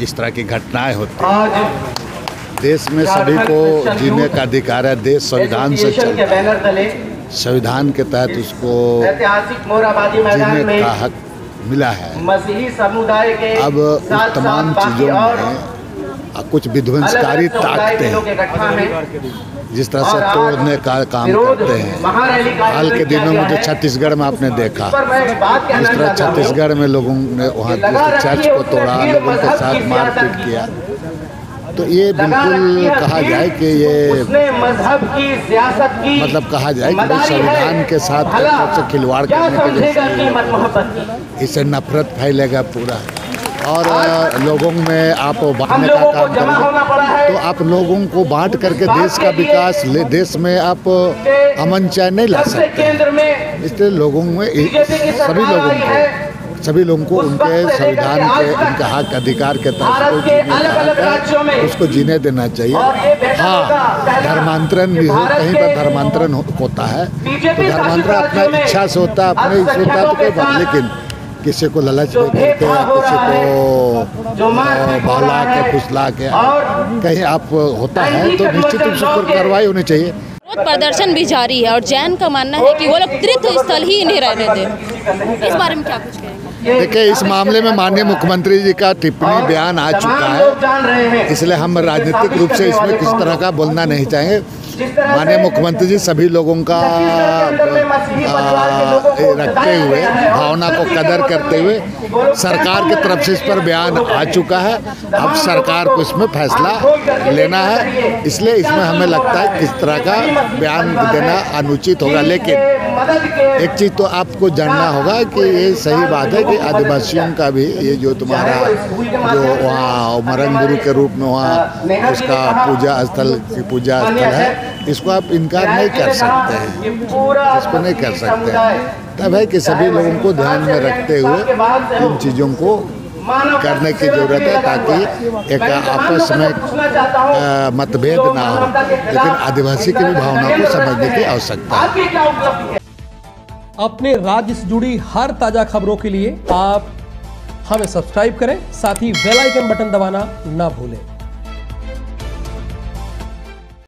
इस तरह की घटनाएं होती हैं। देश में सभी को जीने का अधिकार है। देश संविधान से चलता है, संविधान के तहत उसको जीने का हक मिला है। अब उस तमाम चीज़ों में कुछ विध्वंसकारी ताकतें जिस तरह से तोड़ने का काम करते हैं। हाल के दिनों में जो छत्तीसगढ़ में आपने देखा, जिस तरह छत्तीसगढ़ में लोगों ने वहाँ चर्च को तोड़ा, लोगों के साथ मारपीट किया, तो ये बिल्कुल कहा जाए कि ये मतलब कहा जाए कि संविधान के साथ खिलवाड़ करने के लिए इससे नफरत फैलेगा पूरा, और लोगों में आप बांटने का काम करेंगे तो आप लोगों को बांट करके देश का विकास देश में आप अमन चैन नहीं ला सकते। इसलिए लोगों में सभी लोगों को उनके संविधान के उनके हक अधिकार के तहत उसको जीने देना चाहिए। हाँ, धर्मांतरण भी हो, कहीं पर धर्मांतरण होता है तो धर्मांतरण अपना इच्छा से होता है, अपने इच्छा होता है तो कोई बात, लेकिन किसी को ललच दे करके या किसी को बहला के फुसला के कहीं आप होता है तो निश्चित रूप से कार्रवाई होनी चाहिए। प्रदर्शन भी जारी है और जैन का मानना है कि वो लोग तीर्थ स्थल ही इन्हें रहने दें। इस बारे में क्या कुछ कहेंगे? देखिए, इस मामले में माननीय मुख्यमंत्री जी का टिप्पणी बयान आ चुका है, इसलिए हम राजनीतिक रूप से इसमें किसी तरह का बोलना नहीं चाहेंगे। माननीय मुख्यमंत्री जी सभी लोगों का रखते हुए, भावना को कदर करते हुए सरकार की तरफ से इस पर बयान आ चुका है। अब सरकार को इसमें फैसला लेना है, इसलिए इसमें हमें लगता है किस तरह का बयान देना अनुचित होगा। लेकिन एक चीज़ तो आपको जानना होगा कि ये सही बात है कि आदिवासियों का भी ये जो तुम्हारा जो वहाँ मरंग गुरु के रूप में वहाँ उसका पूजा स्थल है, इसको आप इनकार नहीं कर सकते हैं, इसको नहीं कर सकते। तब है कि सभी लोगों को ध्यान में रखते हुए इन चीज़ों को करने की ज़रूरत है, ताकि एक आपस में मतभेद ना हो, लेकिन आदिवासी की भी भावना को समझने की आवश्यकता है। अपने राज्य से जुड़ी हर ताज़ा खबरों के लिए आप हमें सब्सक्राइब करें, साथ ही बेल आइकन बटन दबाना ना भूलें।